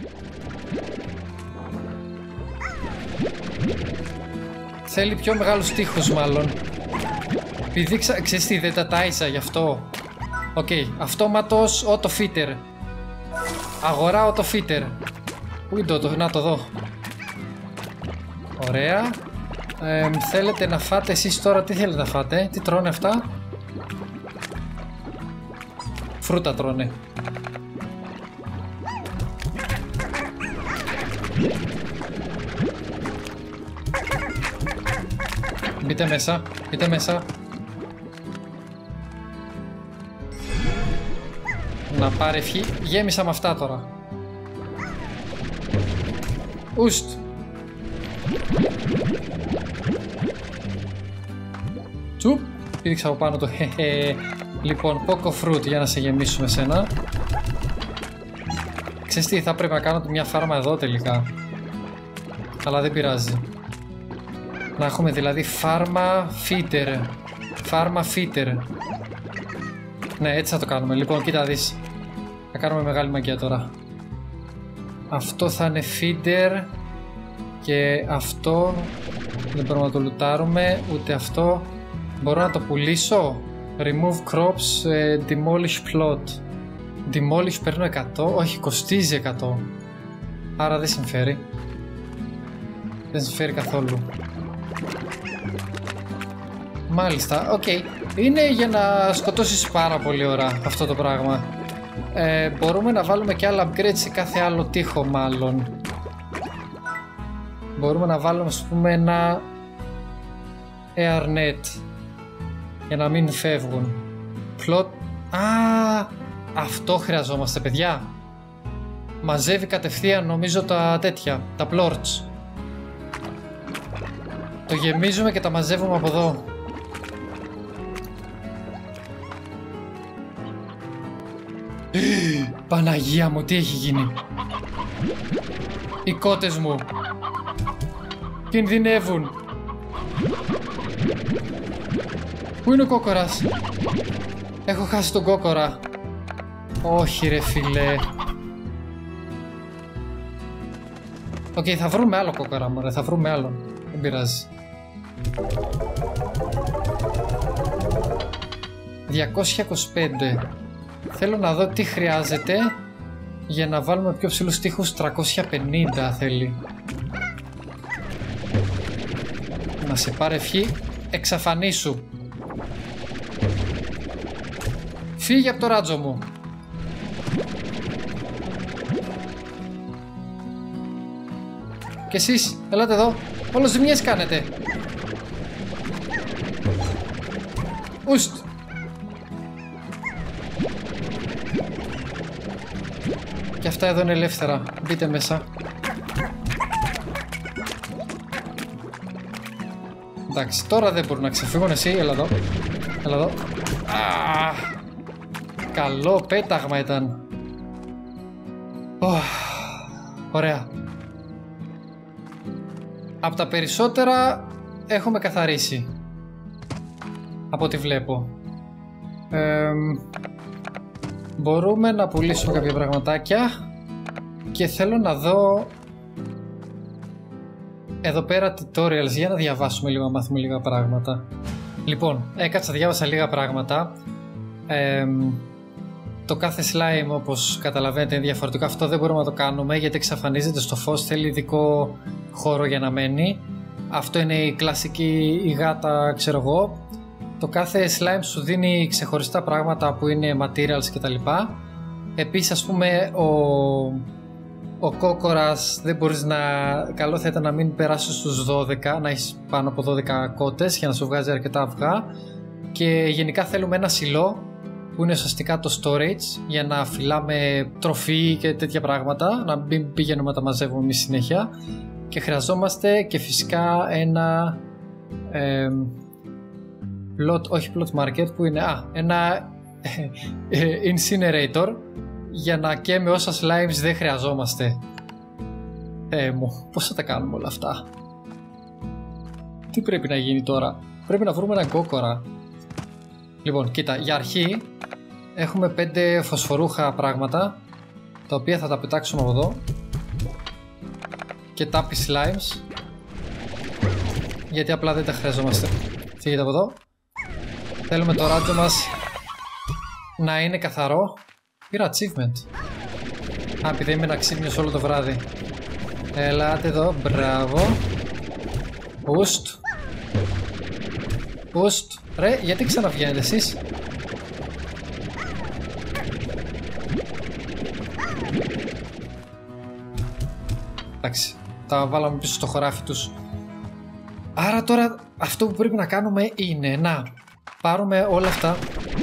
Θέλει πιο μεγάλους τοίχους μάλλον. Επειδή ξέρεις τι, δεν τα τάισα γι' αυτό. Οκ, αυτόματος auto fitter. Αγορά auto fitter. Πού είναι το, να το δω. Ωραία. Θέλετε να φάτε εσείς τώρα, τι θέλετε να φάτε, τι τρώνε αυτά? Φρούτα τρώνε. Μπείτε μέσα, μπείτε μέσα. Να πάρει ευχή, γέμισα με αυτά τώρα. Ουστ. Τσουπ, πήδηξα από πάνω το χεχε. Λοιπόν, Poco Fruit για να σε γεμίσουμε σένα. Ξέρεις τι, θα πρέπει να κάνω μια φάρμα εδώ τελικά. Αλλά δεν πειράζει. Να έχουμε δηλαδή φάρμα feeder. Φάρμα feeder. Ναι, έτσι θα το κάνουμε. Λοιπόν, κοίτα δεις. Θα κάνουμε μεγάλη μαγεία τώρα. Αυτό θα είναι feeder. Και αυτό δεν μπορούμε να το λουτάρουμε. Ούτε αυτό. Μπορώ να το πουλήσω. Remove crops, demolish plot. Demolish παίρνω 100. Όχι, κοστίζει 100. Άρα δεν συμφέρει. Δεν συμφέρει καθόλου. Μάλιστα, οκ. Είναι για να σκοτώσεις πάρα πολύ ώρα αυτό το πράγμα. Μπορούμε να βάλουμε και άλλα upgrade σε κάθε άλλο τοίχο μάλλον. Μπορούμε να βάλουμε ας πούμε ένα airnet για να μην φεύγουν. Plot. Αυτό χρειαζόμαστε παιδιά. Μαζεύει κατευθείαν νομίζω τα τέτοια, τα plorts. Το γεμίζουμε και τα μαζεύουμε από εδώ. Παναγία μου, τι έχει γίνει? Οι κότες μου κινδυνεύουν. Πού είναι ο κόκορας? Έχω χάσει τον κόκορα. Όχι ρε φίλε. Οκ, θα βρούμε άλλο κόκορα μωρέ, θα βρούμε άλλον. Δεν πειράζει. 225. Θέλω να δω τι χρειάζεται για να βάλουμε πιο ψηλούς τοίχους. 350 θέλει. Να σε πάρε ευχή. Εξαφανίσου. Φύγε από το ράτζο μου. Και εσείς, ελάτε εδώ. Όλο ζημιές κάνετε. Ουστ. Και αυτά εδώ είναι ελεύθερα. Μπείτε μέσα. Εντάξει, τώρα δεν μπορούν να ξεφύγουν. Εσύ, έλα εδώ. Έλα εδώ. Καλό πέταγμα ήταν. Ωραία. Από τα περισσότερα έχουμε καθαρίσει. Από ό,τι βλέπω. Μπορούμε να πουλήσουμε κάποια πραγματάκια. Και θέλω να δω εδώ πέρα tutorials για να διαβάσουμε λίγο, να μάθουμε λίγα πράγματα. Λοιπόν, έκατσα, διάβασα λίγα πράγματα. Το κάθε slime όπως καταλαβαίνετε είναι διαφορετικό. Αυτό δεν μπορούμε να το κάνουμε γιατί εξαφανίζεται στο φως, θέλει ειδικό χώρο για να μένει. Αυτό είναι η κλασική η γάτα, ξέρω εγώ. Το κάθε slime σου δίνει ξεχωριστά πράγματα που είναι materials κτλ. Επίσης ας πούμε ο κόκορας δεν μπορείς να... Καλό θα ήταν να μην περάσεις στους 12, να έχεις πάνω από 12 κότες για να σου βγάζει αρκετά αυγά. Και γενικά θέλουμε ένα σιλό που είναι ουσιαστικά το storage για να φυλάμε τροφή και τέτοια πράγματα, να μην πηγαίνουμε να τα μαζεύουμε εμείς συνέχεια. Και χρειαζόμαστε και φυσικά ένα όχι plot market που είναι ένα incinerator για να καίμε όσα slimes δεν χρειαζόμαστε. Μου, πώς θα τα κάνουμε όλα αυτά? Τι πρέπει να γίνει τώρα? Πρέπει να βρούμε έναν κόκορα. Λοιπόν, κοίτα, για αρχή έχουμε 5 φωσφορούχα πράγματα τα οποία θα τα πετάξουμε από εδώ. και τάπι slimes. Γιατί απλά δεν τα χρειαζόμαστε. Φύγετε από εδώ. Θέλουμε το ράτζο μας να είναι καθαρό. Πήρα achievement. Α, επειδή ήμουν ξύπνιος όλο το βράδυ. Ελάτε εδώ, μπράβο. Boost. Boost. Ρε, γιατί ξαναβγαίνετε εσείς? Εντάξει, τα βάλαμε πίσω στο χωράφι τους. Άρα τώρα αυτό που πρέπει να κάνουμε είναι να πάρουμε όλα αυτά.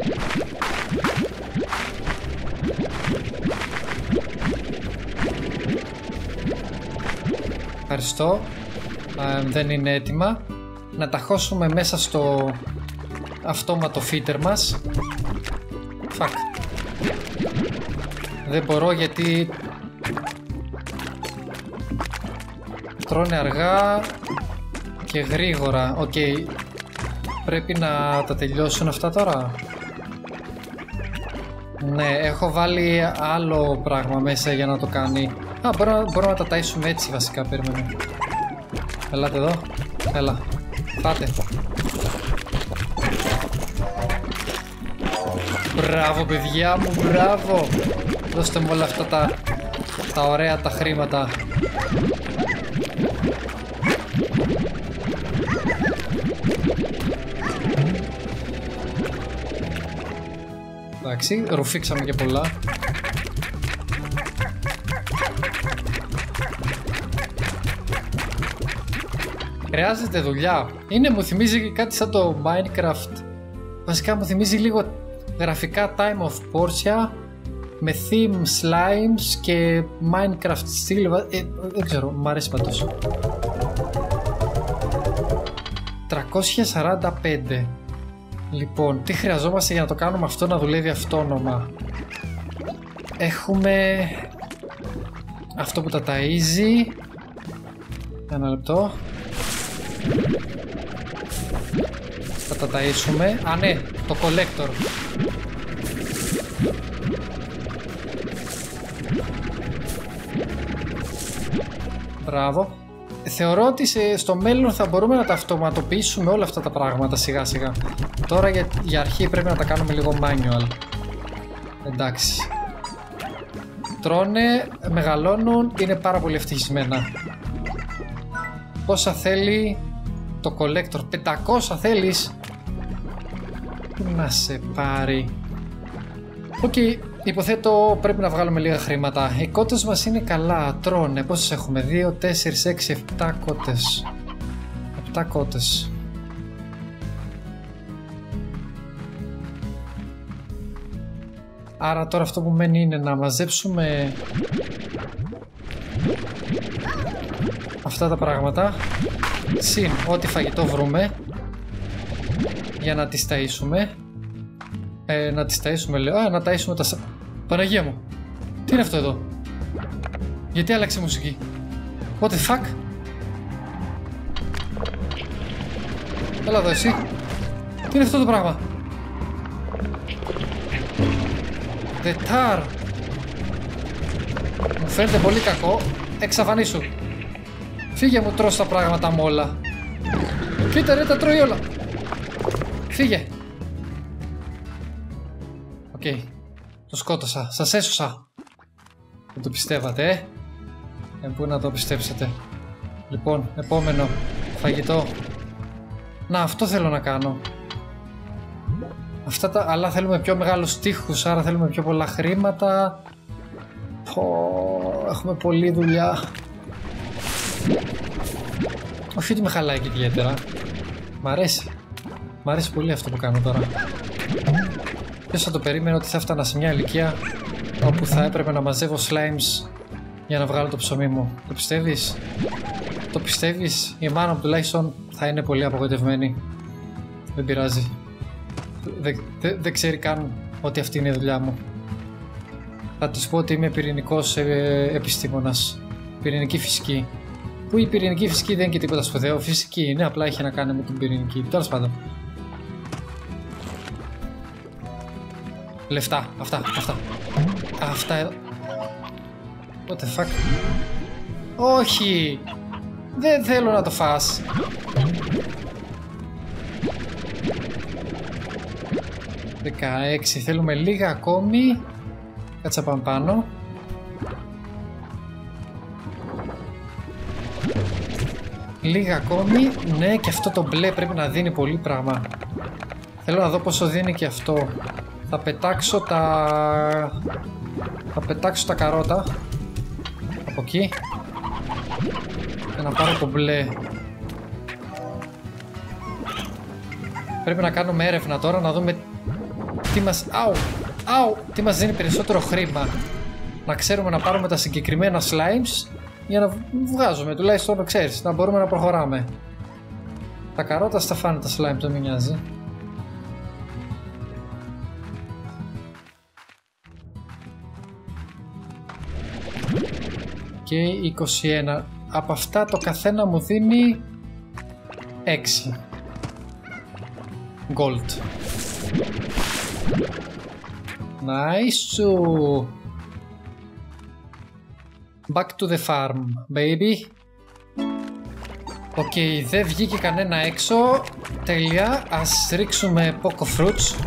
Ευχαριστώ. Δεν είναι έτοιμα. Να τα χώσουμε μέσα στο αυτόματο feeder μας. Fuck. Δεν μπορώ γιατί τρώνε αργά και γρήγορα. Οκ. Πρέπει να τα τελειώσουν αυτά τώρα. Ναι, έχω βάλει άλλο πράγμα μέσα για να το κάνει. Α, μπορούμε να τα ταΐσουμε έτσι βασικά, περίμενε. Ελάτε εδώ. Έλα. Πάτε. Μπράβο παιδιά μου, μπράβο. Δώστε μου όλα αυτά τα ωραία τα χρήματα. Εντάξει, ρουφήξαμε και πολλά. Χρειάζεται δουλειά. Μου θυμίζει κάτι σαν το Minecraft. Βασικά μου θυμίζει λίγο γραφικά Time of Portia με theme slimes και Minecraft στυλ. Δεν ξέρω, μου αρέσει πάντως. 345. Λοιπόν, τι χρειαζόμαστε για να το κάνουμε αυτό να δουλεύει αυτόνομα? Έχουμε αυτό που τα ταΐζει. Ένα λεπτό. Θα τα ταΐσουμε. Α, ναι, το collector. Μπράβο. Θεωρώ ότι στο μέλλον θα μπορούμε να τα αυτοματοποιήσουμε όλα αυτά τα πράγματα σιγά σιγά. Τώρα για αρχή πρέπει να τα κάνουμε λίγο manual. Εντάξει. Τρώνε, μεγαλώνουν, είναι πάρα πολύ ευτυχισμένα. Πόσα θέλει το collector? 500 θέλεις? Να σε πάρει. Οκ, υποθέτω πρέπει να βγάλουμε λίγα χρήματα. Οι κότες μας είναι καλά, τρώνε. Πόσες έχουμε? 2, 4, 6, 7 κότες. 7 κότες. Άρα τώρα αυτό που μένει είναι να μαζέψουμε αυτά τα πράγματα, συν ό,τι φαγητό βρούμε, για να τις ταΐσουμε. Να τις ταΐσουμε λέω. Α, να ταΐσουμε τα... Παναγία μου, τι είναι αυτό εδώ? Γιατί άλλαξε η μουσική? What the fuck? Έλα εδώ εσύ. Τι είναι αυτό το πράγμα? The tar. Μου φαίνεται πολύ κακό. Εξαφανίσου. Φύγε μου, τρως τα πράγματα μου όλα. Κοίτα ρε, τα τρώει όλα. Φύγε. Οκ. Το σκότωσα. Σας έσωσα. Δεν το πιστεύατε, πού να το πιστέψετε. Λοιπόν, επόμενο. Φαγητό. Να, αυτό θέλω να κάνω. Αυτά τα... Αλλά θέλουμε πιο μεγάλους τοίχους, άρα θέλουμε πιο πολλά χρήματα. Έχουμε πολλή δουλειά. Όχι ότι με χαλάει και ιδιαίτερα. Μ' αρέσει. Μ' αρέσει πολύ αυτό που κάνω τώρα. Ποιος θα το περίμενε ότι θα έφτανα σε μια ηλικία όπου θα έπρεπε να μαζεύω slimes για να βγάλω το ψωμί μου. Το πιστεύεις? Το πιστεύεις? Η μάνα μου τουλάχιστον θα είναι πολύ απογοητευμένη. Δεν πειράζει. Δεν ξέρει καν ότι αυτή είναι η δουλειά μου. Θα τους πω ότι είμαι πυρηνικός επιστήμονας. Πυρηνική φυσική. Που η πυρηνική φυσική δεν είναι και τίποτα σπουδαίο. Φυσική είναι, απλά έχει να κάνει με την πυρηνική. Τέλος πάντων. Λεφτά. Αυτά εδώ. What the fuck? Όχι! Δεν θέλω να το φας. «16». Θέλουμε λίγα ακόμη. Κάτσα πάμε πάνω. Λίγα ακόμη. Ναι, και αυτό το μπλε πρέπει να δίνει πολύ πράγμα. Θέλω να δω πόσο δίνει και αυτό. Θα πετάξω τα καρότα από εκεί και να πάρω το μπλε. Πρέπει να κάνουμε έρευνα τώρα να δούμε τι μας... τι μας δίνει περισσότερο χρήμα. Να ξέρουμε να πάρουμε τα συγκεκριμένα slimes για να βγάζουμε, τουλάχιστον ξέρεις, να μπορούμε να προχωράμε. Τα καρότα στα φάνε τα slime, το μην νοιάζει. Και 21. Από αυτά το καθένα μου δίνει 6 gold. Nice. Back to the farm, baby. Οκ, δεν βγήκε κανένα έξω. Τέλεια. Ας ρίξουμε Poco Fruits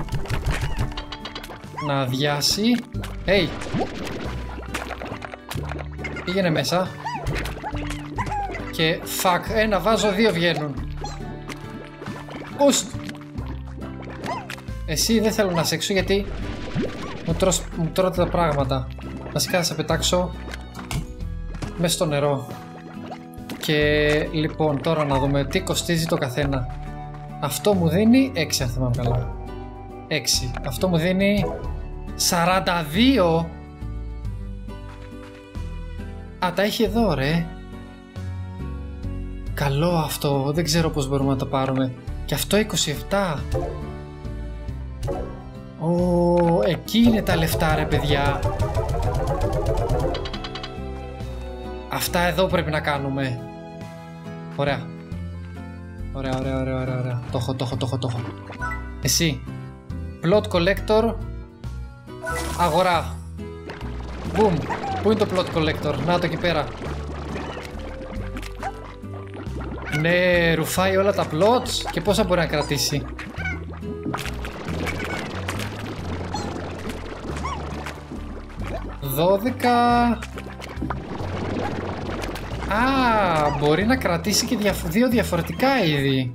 να αδειάσει. Hey, πήγαινε μέσα. Και fuck, ένα βάζω, δύο βγαίνουν. Εσύ δεν θέλω να σε έξω γιατί μου τρώτε τα πράγματα. Βασικά θα σε πετάξω μες στο νερό. Και λοιπόν τώρα να δούμε τι κοστίζει το καθένα. Αυτό μου δίνει 6 αν θυμάμαι καλά. 6. Αυτό μου δίνει 42. Α, τα έχει εδώ ρε. Καλό αυτό. Δεν ξέρω πώς μπορούμε να το πάρουμε. Και αυτό 27. Εκεί είναι τα λεφτά ρε παιδιά. Αυτά εδώ πρέπει να κάνουμε. Ωραία. Ωραία. Το έχω. Εσύ. Plot collector. Αγορά. Boom. Πού είναι το plot collector? Να το εκεί πέρα. Ναι, ρουφάει όλα τα plots. Και πόσα μπορεί να κρατήσει? $12. Α, μπορεί να κρατήσει και δύο διαφορετικά είδη.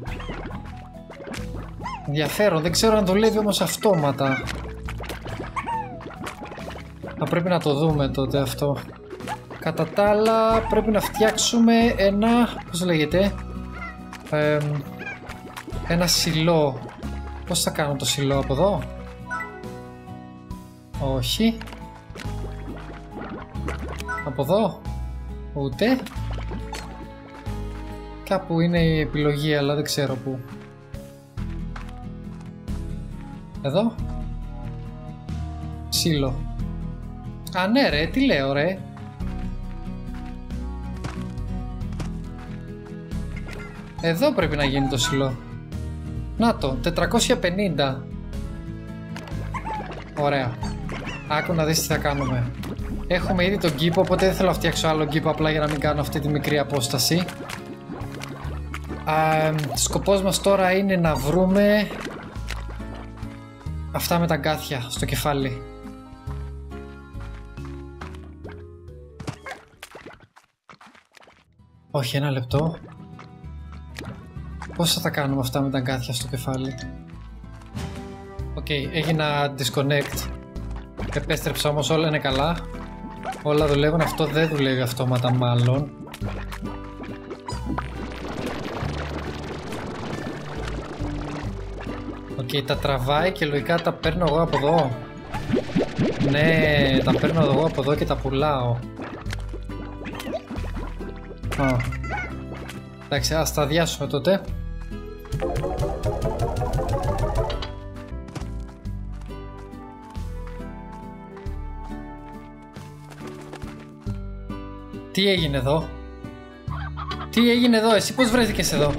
Ενδιαφέρον, δεν ξέρω αν δουλεύει όμως αυτόματα. Θα πρέπει να το δούμε τότε αυτό. Κατά τα άλλα πρέπει να φτιάξουμε ένα, πώς λέγεται, ένα σιλό. Πώς θα κάνω το σιλό από εδώ? Όχι. Από εδώ? Ούτε. Κάπου είναι η επιλογή αλλά δεν ξέρω πού. Εδώ. Σίλο. Α ναι ρε, τι λέω ρε. Εδώ πρέπει να γίνει το σιλό. Να το, 450. Ωραία. Άκου να δεις τι θα κάνουμε. Έχουμε ήδη τον κήπο, οπότε δεν θέλω να φτιάξω άλλο κήπο απλά για να μην κάνω αυτή τη μικρή απόσταση. Σκοπός μας τώρα είναι να βρούμε αυτά με τα γκάθια στο κεφάλι. Όχι, ένα λεπτό. Πώς θα τα κάνουμε αυτά με τα γκάθια στο κεφάλι? Οκ, έγινα disconnect. Επέστρεψα όμως, όλα είναι καλά. Όλα δουλεύουν, αυτό δεν δουλεύει αυτόματα μάλλον. Οκ, τα τραβάει και λογικά τα παίρνω εγώ από εδώ. Ναι, τα παίρνω εγώ από εδώ και τα πουλάω. Εντάξει, ας τα αδειάσουμε τότε. Τι έγινε εδώ? Τι έγινε εδώ? Εσύ πώς βρέθηκες εδώ?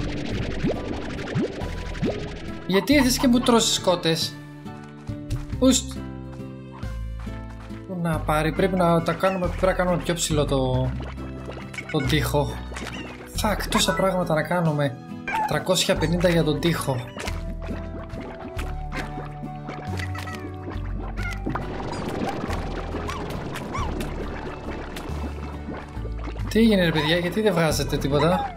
Γιατί ήρθες και μου τρώσεις σκότες? Ουστ. Να πάρει, πρέπει να τα κάνουμε, πρέπει να κάνουμε πιο ψηλό το... τον τοίχο. Φακ, τόσα πράγματα να κάνουμε. 350 για τον τοίχο. Τι έγινε ρε παιδιά, γιατί δεν βγάζετε τίποτα?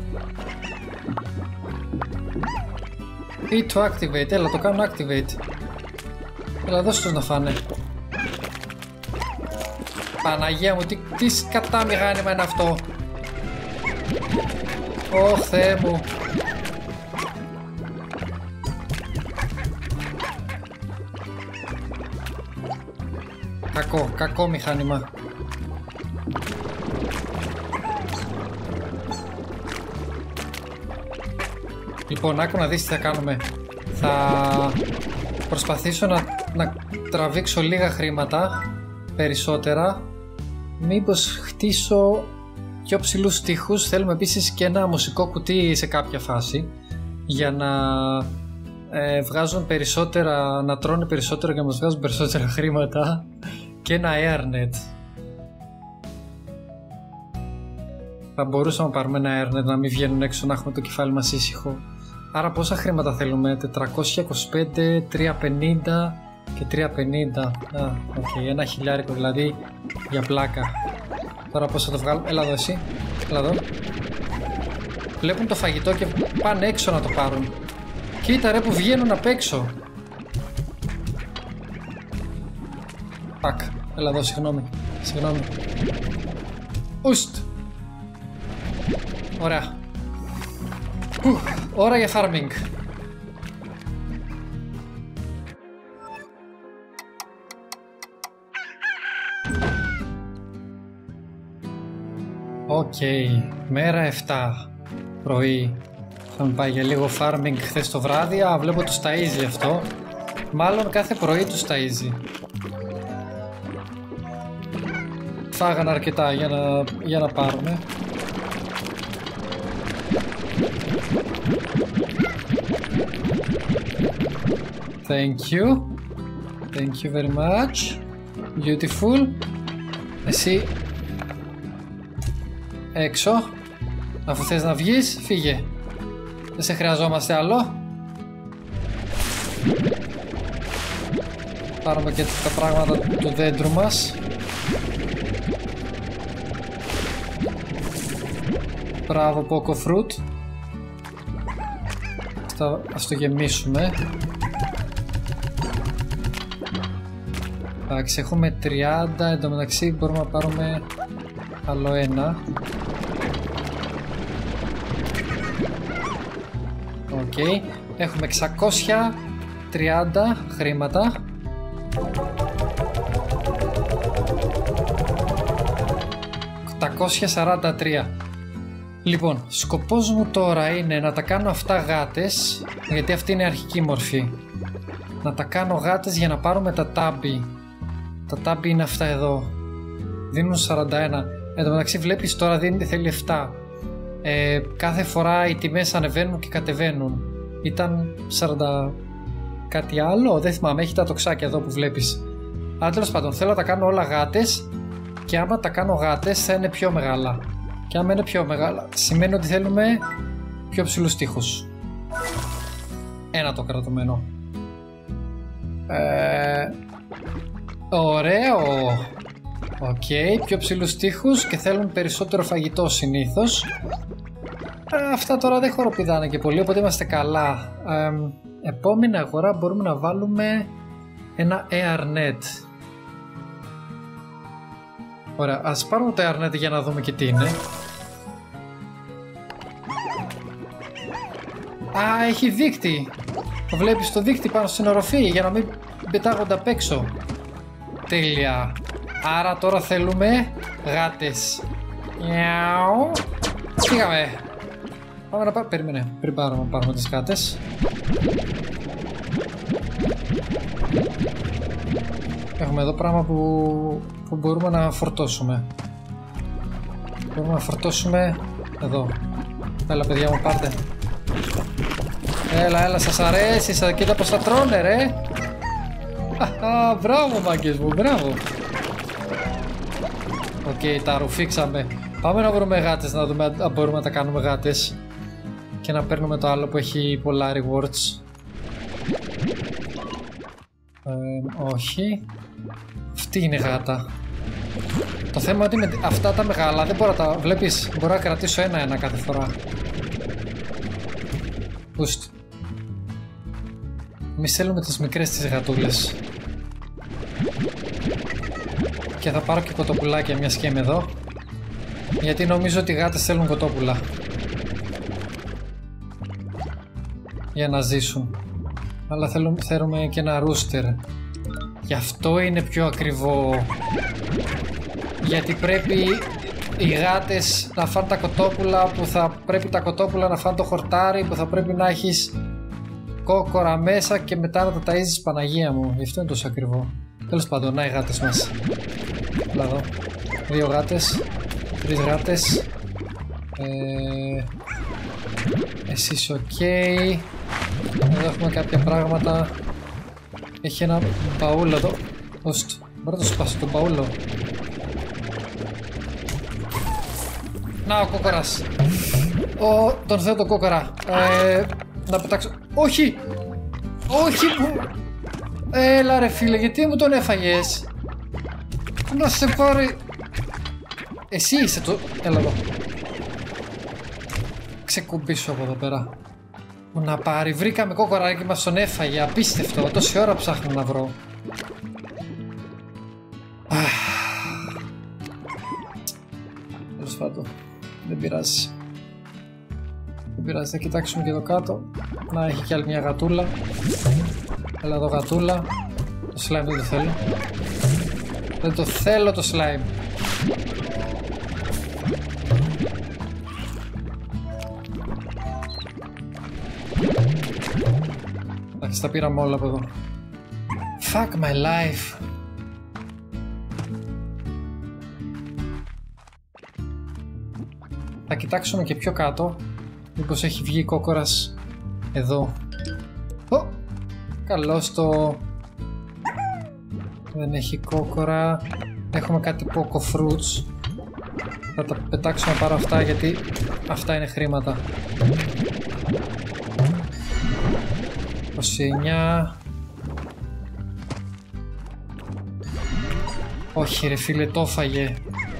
Ή to activate, έλα το κάνω activate. Έλα δώσ' τους να φάνε. Παναγία μου, τι σκατά μηχάνημα είναι αυτό? Ωχ, Θεέ μου. Κακό μηχάνημα. Λοιπόν, άκου να δεις τι θα κάνουμε. Θα προσπαθήσω να τραβήξω λίγα χρήματα, περισσότερα. Μήπως χτίσω πιο ψηλούς τοίχους. Θέλουμε επίσης και ένα μουσικό κουτί σε κάποια φάση, για να βγάζουν περισσότερα, να τρώνε περισσότερο και να μας βγάζουν περισσότερα χρήματα. Και ένα airnet. Θα μπορούσαμε να πάρουμε ένα airnet, να μην βγαίνουν έξω, να έχουμε το κεφάλι μας ήσυχο. Άρα πόσα χρήματα θέλουμε? 425, 350 και 350. Ένα χιλιάρικο δηλαδή για πλάκα. Τώρα πώς θα το βγάλουμε? Έλα εδώ εσύ. Έλα εδώ. Βλέπουν το φαγητό και πάνε έξω να το πάρουν. Κοίτα ρε που βγαίνουν απ' έξω. Πακ. Έλα εδώ, συγγνώμη. Ουστ. Ωραία. Ώρα για farming. Οκ, μέρα 7 πρωί. Θα μου πάει για λίγο farming χθες το βράδυ. Βλέπω τους ταΐζει αυτό. Μάλλον κάθε πρωί τους ταΐζει. Φάγανε αρκετά για να πάρουμε. Thank you very much. Beautiful. Εσύ έξω. Αφού θες να βγεις, φύγε. Δεν σε χρειαζόμαστε άλλο. Πάρουμε και τα πράγματα του δέντρου μας. Μπράβο Poco Fruit. Ας το γεμίσουμε. Εντάξει, έχουμε 30. Εν τω μεταξύ μπορούμε να πάρουμε άλλο ένα. Οκ. Έχουμε 630 χρήματα. $843. Λοιπόν, σκοπός μου τώρα είναι να τα κάνω αυτά γάτες, γιατί αυτή είναι η αρχική μορφή. Να τα κάνω γάτες για να πάρουμε τα τάμπι. Τα τάμπι είναι αυτά εδώ. Δίνουν 41. Εν τω μεταξύ βλέπεις τώρα θέλει 7. Κάθε φορά οι τιμές ανεβαίνουν και κατεβαίνουν. Ήταν 40 κάτι άλλο, δεν θυμάμαι, έχει τα τοξάκια εδώ που βλέπεις. Αλλά τέλος πάντων θέλω να τα κάνω όλα γάτες, και άμα τα κάνω γάτες θα είναι πιο μεγάλα. Και άμα είναι πιο μεγάλα σημαίνει ότι θέλουμε πιο ψηλούς τοίχους. Ένα το κρατωμένο. Ωραίο. Οκ, πιο ψηλούς τοίχους και θέλουν περισσότερο φαγητό συνήθως. Αυτά τώρα δεν χοροπηδάνε και πολύ, οπότε είμαστε καλά. Επόμενη αγορά μπορούμε να βάλουμε ένα airnet. Ωραία, ας πάρουμε το airnet για να δούμε και τι είναι. Έχει δείκτη. Το βλέπεις το δείκτη πάνω στην οροφή για να μην πετάγονται απ' έξω. Τέλεια. Άρα τώρα θέλουμε γάτες. Νιάου. Πήγαμε. Πάμε να πάρουμε. Περίμενε. Πριν πάρουμε τις γάτες. Έχουμε εδώ πράγμα που μπορούμε να φορτώσουμε. Μπορούμε να φορτώσουμε εδώ. Έλα παιδιά μου, πάρτε. Έλα, σας αρέσει, κοίτα πως θα τρώνε ρε. Μπράβο μάγκες μου, μπράβο. Οκ, τα ρουφήξαμε. Πάμε να βρούμε γάτες, να δούμε αν μπορούμε να τα κάνουμε γάτες. Και να παίρνουμε το άλλο που έχει πολλά rewards. Όχι. Αυτή είναι γάτα. Το θέμα είναι ότι με αυτά τα μεγάλα δεν μπορώ να τα βλέπεις. Μπορώ να κρατήσω ένα-ένα κάθε φορά. Boost. Εμείς θέλουμε τις μικρές τις γατούλες. Και θα πάρω και κοτοπουλάκια μιας και είμαι εδώ. Γιατί νομίζω ότι οι γάτες θέλουν κοτόπουλα. Για να ζήσουν. Αλλά θέλουμε και ένα ρούστερ. Γι' αυτό είναι πιο ακριβό. Γιατί πρέπει οι γάτες να φάνε τα κοτόπουλα, που θα πρέπει τα κοτόπουλα να φάνε το χορτάρι, που θα πρέπει να έχεις κόκορα μέσα και μετά να τα ταΐζεις, Παναγία μου. Γι' αυτό είναι τόσο ακριβό. Τέλος πάντων, να οι γάτες μας. Έλα εδώ. 2 γάτες. 3 γάτες. Εσείς οκ. Εδώ έχουμε κάποια πράγματα. Έχει ένα μπαούλο εδώ. Ώστε, μπορώ να το σπάσω το μπαούλο. Να ο κόκορας. Τον θέλω τον κόκορα. Να πετάξω. Όχι! Όχι που... Έλα ρε φίλε, γιατί μου τον έφαγες? Να σε πάρει... Εσύ είσαι το... Έλα εδώ. Ξεκουμπήσω από εδώ πέρα. Να πάρει, βρήκαμε κόκορα και μας τον έφαγε. Απίστευτο, τόση ώρα ψάχνω να βρω. Τέλος πάντων, δεν πειράζει. Δεν πειράζει, θα κοιτάξουμε και εδώ κάτω. Να, έχει κι άλλη μια γατούλα. Έλα εδώ γατούλα. Το slime δεν το θέλω. Δεν το θέλω το slime. Εντάξει, τα πήραμε όλα από εδώ. Fuck my life. Θα κοιτάξουμε και πιο κάτω. Μήπως έχει βγει κόκορας εδώ. Καλώς το... Δεν έχει κόκορα. Έχουμε κάτι poco fruits. Θα τα πετάξω να πάρω αυτά γιατί αυτά είναι χρήματα. 29. Όχι ρε φίλε, το έφαγε.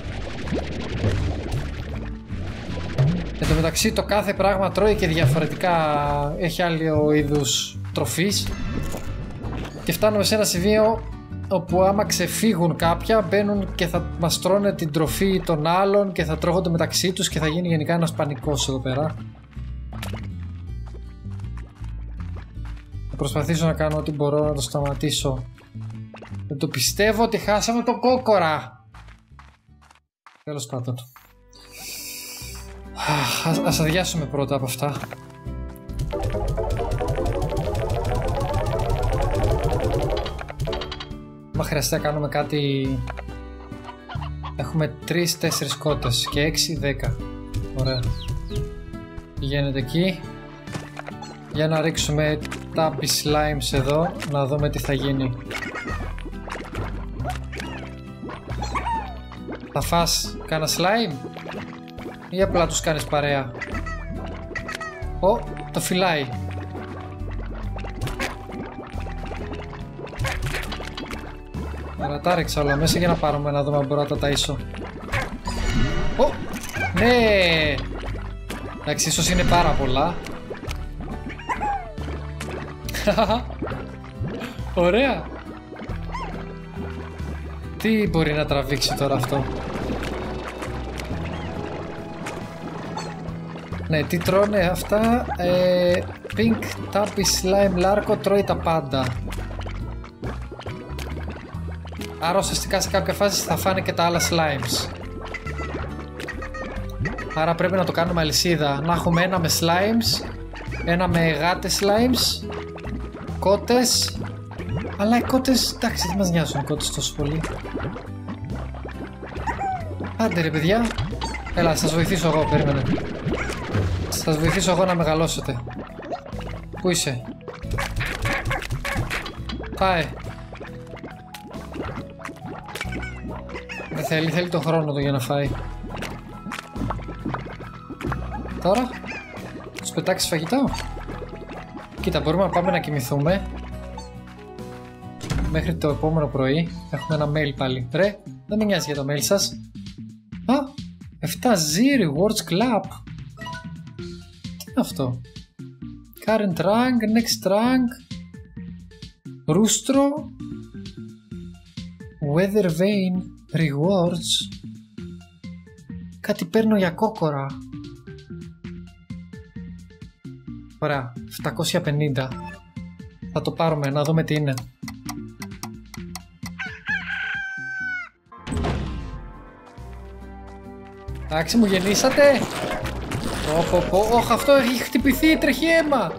Εν τω μεταξύ το κάθε πράγμα τρώει και διαφορετικά. Έχει άλλο είδους τροφής. Και φτάνουμε σε ένα σημείο όπου άμα ξεφύγουν κάποια μπαίνουν και θα μας τρώνε την τροφή των άλλων και θα τρώγονται μεταξύ τους και θα γίνει γενικά ένας πανικός εδώ πέρα. Θα προσπαθήσω να κάνω ό,τι μπορώ να το σταματήσω. Δεν το πιστεύω ότι χάσαμε τον κόκορα. Τέλος πάντων. Ας αδειάσουμε πρώτα από αυτά. Μα χρειαστεί να κάνουμε κάτι. Έχουμε 3-4 κότες και 6-10. Ωραία. Πηγαίνετε εκεί. Για να ρίξουμε τα slimes εδώ. Να δούμε τι θα γίνει. Θα φας κάνα slime ή απλά τους κάνεις παρέα? Το φυλάει. Άρα τα ρίξα όλα μέσα για να πάρουμε να δούμε αν μπορώ να τα ταΐσω. Ναι! Εντάξει, ίσως είναι πάρα πολλά. Ωραία! Τι μπορεί να τραβήξει τώρα αυτό? Ναι, τι τρώνε αυτά? Pink Tappy Slime Larko τρώει τα πάντα. Άρα ουσιαστικά σε κάποια φάση θα φάνε και τα άλλα slimes. Άρα πρέπει να το κάνουμε αλυσίδα. Να έχουμε ένα με slimes, ένα με γάτες slimes, κότες. Αλλά οι κότες, εντάξει, δεν μας νοιάζουν οι κότες τόσο πολύ. Άντε ρε παιδιά. Έλα, σας βοηθήσω εγώ, περίμενε. Σας βοηθήσω εγώ να μεγαλώσετε. Πού είσαι? Πάει. Δεν θέλει τον χρόνο του για να φάει. Τώρα, τους πετάξεις φαγητό. Κοίτα, μπορούμε να πάμε να κοιμηθούμε μέχρι το επόμενο πρωί. Έχουμε ένα mail πάλι. Ρε, δεν με νοιάζει για το mail σας. Α, 7Z Rewards Club. Τι είναι αυτό? Current rank, next rank, Rustro, Weather Vane, Rewards. Κάτι παίρνω για κόκορα. Ωραία, 750. Θα το πάρουμε, να δούμε τι είναι. Εντάξει, μου γεννήσατε. Όχ, αυτό έχει χτυπηθεί, τρέχει αίμα.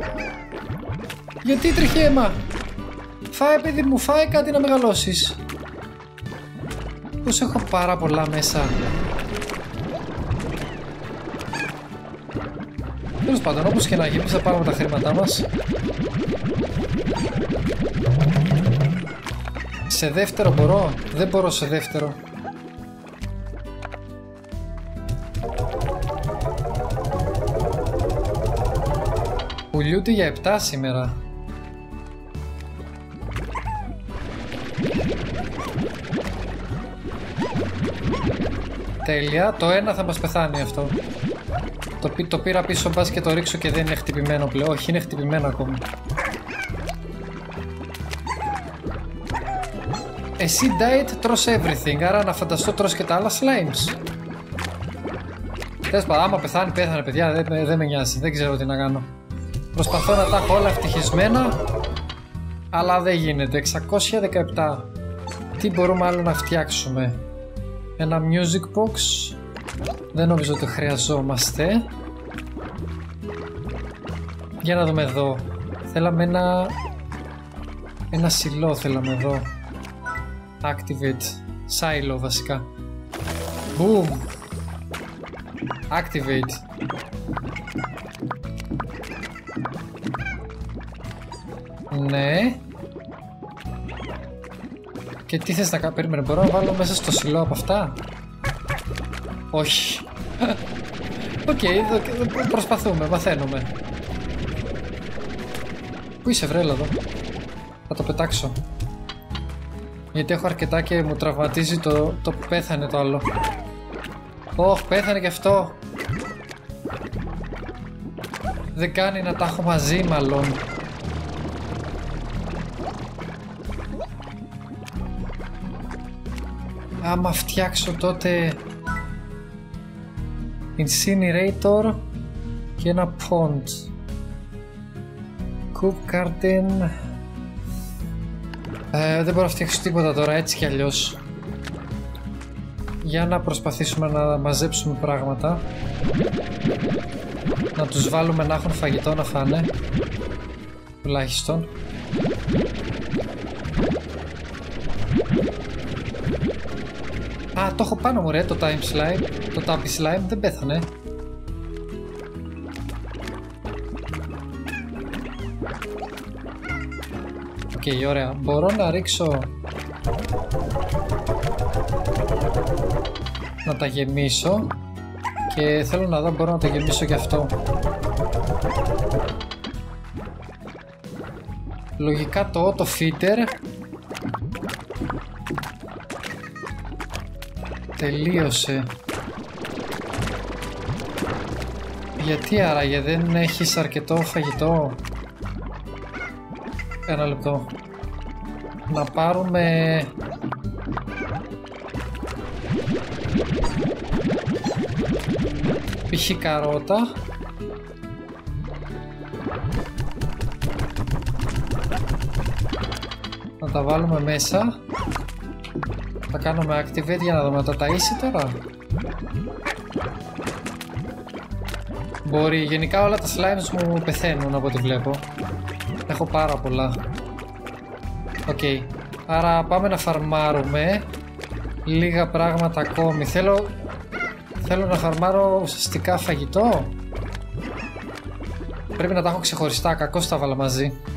Γιατί τρέχει αίμα? Φάε, παιδί μου, φάε κάτι να μεγαλώσεις. Πως έχω πάρα πολλά μέσα. Τέλος πάντων, όπως και να γίνει, θα πάρουμε τα χρήματά μας. Σε δεύτερο μπορώ? Δεν μπορώ σε δεύτερο. Πουλιούνται για 7 σήμερα. Τέλεια, το ένα θα μας πεθάνει αυτό. Το πήρα πίσω, μπας και το ρίξω και δεν είναι χτυπημένο πλέον. Όχι, είναι χτυπημένο ακόμη. Εσύ diet τρως everything, άρα να φανταστώ τρως και τα άλλα slimes. Τέλος πάντων, άμα πέθανε παιδιά, δεν με νοιάζει, δεν ξέρω τι να κάνω. Προσπαθώ να τα έχω όλα ευτυχισμένα, αλλά δεν γίνεται. 617. Τι μπορούμε άλλο να φτιάξουμε? Ένα music box. Δεν νομίζω ότι χρειαζόμαστε. Για να δούμε εδώ. Θέλαμε ένα σιλό θέλαμε εδώ. Activate. Silo βασικά. Boom. Activate. Ναι. Και τι θες να κάνω? Περίμενε, μπορώ να βάλω μέσα στο σιλό από αυτά? Όχι. Οκ, προσπαθούμε, μαθαίνουμε. Πού είσαι βρέλα εδώ? Θα το πετάξω. Γιατί έχω αρκετά και μου τραυματίζει το που πέθανε το άλλο. Ωχ, πέθανε και αυτό. Δεν κάνει να τα έχω μαζί μάλλον. Άμα φτιάξω τότε Incinerator και ένα Pond. Coop Garden. Δεν μπορώ να φτιάξω τίποτα τώρα, έτσι κι αλλιώς. Για να προσπαθήσουμε να μαζέψουμε πράγματα. Να τους βάλουμε να έχουν φαγητό να φάνε. Τουλάχιστον. Α, το έχω πάνω μου ρε, το Time Slime. Το Tappy Slime δεν πέθανε. Οκ, ωραία. Μπορώ να ρίξω... να τα γεμίσω. Και θέλω να δω, μπορώ να τα γεμίσω και αυτό. Λογικά το auto feeder τελείωσε. Γιατί άραγε δεν έχεις αρκετό φαγητό? Ένα λεπτό. Να πάρουμε... π.χ. καρότα. Να τα βάλουμε μέσα. Θα κάνουμε activate για να δούμε, τα ταΐσει τώρα. Μπορεί, γενικά όλα τα slimes μου πεθαίνουν από ό,τι βλέπω. Έχω πάρα πολλά. Οκ, άρα πάμε να φαρμάρουμε λίγα πράγματα ακόμη. Θέλω να φαρμάρω ουσιαστικά φαγητό. Πρέπει να τα έχω ξεχωριστά, κακώς τα βάλα μαζί.